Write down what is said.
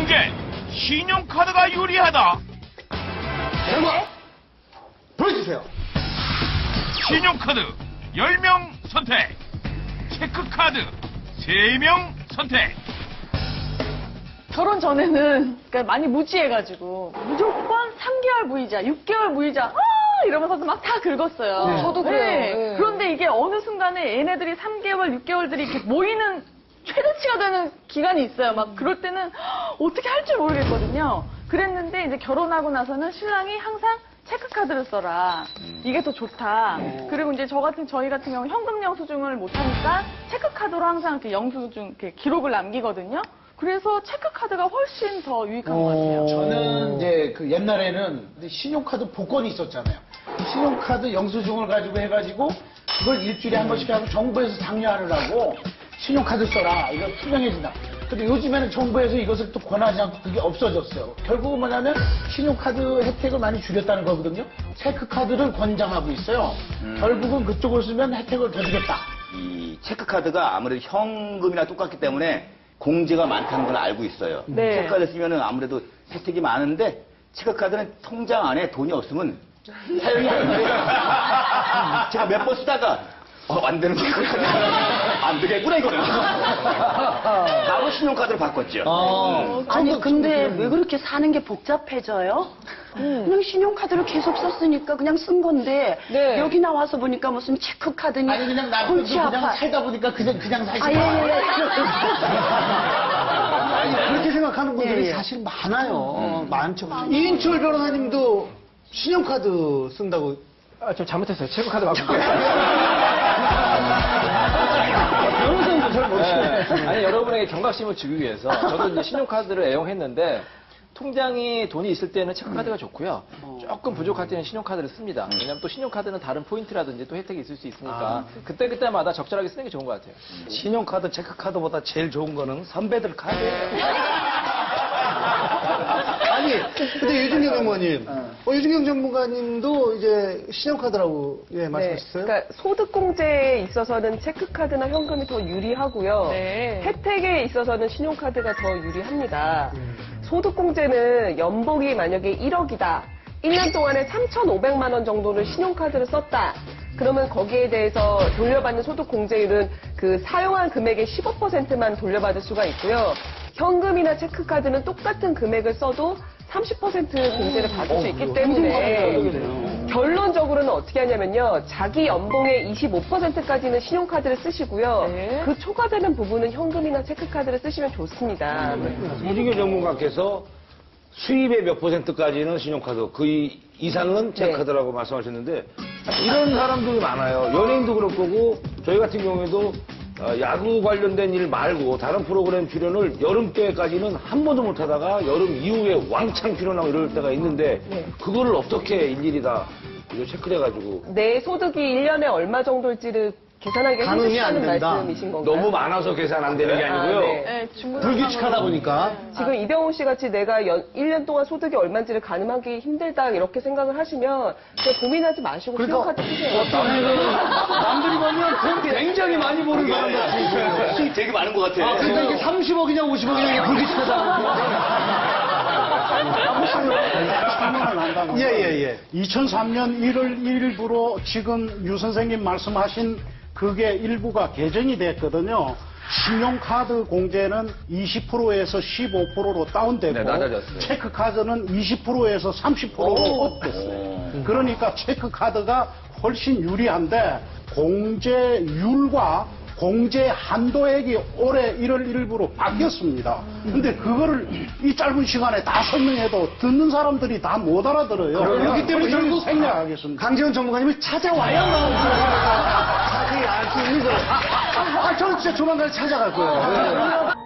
공제 신용카드가 유리하다. 결과 보여주세요. 신용카드 10명 선택, 체크카드 3명 선택. 결혼 전에는 그러니까 많이 무지해가지고 무조건 3개월 무이자, 6개월 무이자 이러면서 막 다 긁었어요. 네. 저도 그래요. 네. 그런데 이게 어느 순간에 얘네들이 3개월, 6개월들이 이렇게 모이는 최대치가 되는 기간이 있어요. 막 그럴 때는 어떻게 할 줄 모르겠거든요. 그랬는데 이제 결혼하고 나서는 신랑이 항상 체크카드를 써라. 이게 더 좋다. 그리고 이제 저희 같은 경우 현금 영수증을 못 하니까 체크카드로 항상 이렇게 영수증 이렇게 기록을 남기거든요. 그래서 체크카드가 훨씬 더 유익한 것 같아요. 저는 이제 그 옛날에는 신용카드 복권이 있었잖아요. 신용카드 영수증을 가지고 해가지고 그걸 일주일에 한 번씩 하고 정부에서 장려하느라고 신용카드 써라. 이거 투명해진다. 근데 요즘에는 정부에서 이것을 또 권하지 않고 그게 없어졌어요. 결국은 뭐냐면 신용카드 혜택을 많이 줄였다는 거거든요. 체크카드를 권장하고 있어요. 결국은 그쪽을 쓰면 혜택을 더 주겠다. 이 체크카드가 아무래도 현금이랑 똑같기 때문에 공제가 많다는 걸 알고 있어요. 네. 체크카드 쓰면은 아무래도 혜택이 많은데 체크카드는 통장 안에 돈이 없으면 사용이 안 돼요. 제가 몇 번 쓰다가 안 되는 거예요. 안 되겠구나 이거는. 바로 신용카드로 바꿨죠. 아니 근데 왜 그렇게 사는 게 복잡해져요? 그냥 신용카드를 계속 썼으니까 그냥 쓴 건데 네. 여기 나와서 보니까 무슨 체크카드니 아니 그냥 나도 골치 그냥 아파. 살다 보니까 그냥 사실. 예. 아니, 그렇게 생각하는 분들이 사실 많아요. 많죠. 이인철 변호사님도 신용카드 쓴다고. 아, 좀 잘못했어요. 체크카드 바꿀게요. 변호사님도 잘 모르시네. 아니, 여러분에게 경각심을 주기 위해서 저도 이제 신용카드를 애용했는데 통장이 돈이 있을 때는 체크카드가 좋고요. 조금 부족할 때는 신용카드를 씁니다. 왜냐하면 또 신용카드는 다른 포인트라든지 또 혜택이 있을 수 있으니까 그때그때마다 적절하게 쓰는 게 좋은 것 같아요. 신용카드, 체크카드보다 제일 좋은 거는 선배들 카드예요. 아니, 근데 유진경 전문가님, 유진경 전문가님도 이제 신용카드라고 말씀하셨어요? 그러니까 소득공제에 있어서는 체크카드나 현금이 더 유리하고요. 네. 혜택에 있어서는 신용카드가 더 유리합니다. 소득공제는 연봉이 만약에 1억이다. 1년 동안에 3,500만 원 정도를 신용카드를 썼다. 그러면 거기에 대해서 돌려받는 소득공제율은 그 사용한 금액의 15%만 돌려받을 수가 있고요. 현금이나 체크카드는 똑같은 금액을 써도 30% 공제를 받을 수 있기 때문에 결론적으로는 어떻게 하냐면요. 자기 연봉의 25%까지는 신용카드를 쓰시고요. 네. 그 초과되는 부분은 현금이나 체크카드를 쓰시면 좋습니다. 유진교 전문가께서 수입의 몇 %까지는 신용카드, 그 이상은 체크카드라고 말씀하셨는데 이런 사람들이 많아요. 연예인도 그럴 거고 저희 같은 경우에도 야구 관련된 일 말고 다른 프로그램 출연을 여름 때까지는 한 번도 못 하다가 여름 이후에 왕창 출연하고 이럴 때가 있는데 그거를 어떻게 일일이 다 체크를 해가지고 내 소득이 1년에 얼마 정도일지를 계산하기 가늠이 안 힘드시다는 된다. 말씀이신 건가요? 너무 많아서 계산 안 되는 게 아니고요. 네. 불규칙하다 보니까. 지금 이병훈 씨 같이 내가 1년 동안 소득이 얼마인지를 가늠하기 힘들다 이렇게 생각을 하시면 그냥 고민하지 마시고 신용카드 쓰세요. 남들이 보면 돈 굉장히 많이 버는 사람 같아요. 수입 되게 많은 것 같아요. 그러니까 이게 30억이냐 50억이냐 이게 불규칙하다. 예. 2003년 1월 1일부로 지금 유 선생님 말씀하신 그게 일부가 개정이 됐거든요. 신용카드 공제는 20%에서 15%로 다운되고 네, 낮아졌어요. 체크카드는 20%에서 30%로 업됐어요. 그러니까 체크카드가 훨씬 유리한데 공제율과 공제 한도액이 올해 1월 1일부로 바뀌었습니다. 근데 그거를 이 짧은 시간에 다 설명해도 듣는 사람들이 다 못 알아들어요. 그렇기 때문에 결국 생략하겠습니다. 강재원 전문가님을 찾아와야 자세히 알 수 있는 거예요. 저는 진짜 조만간 찾아갈 거예요.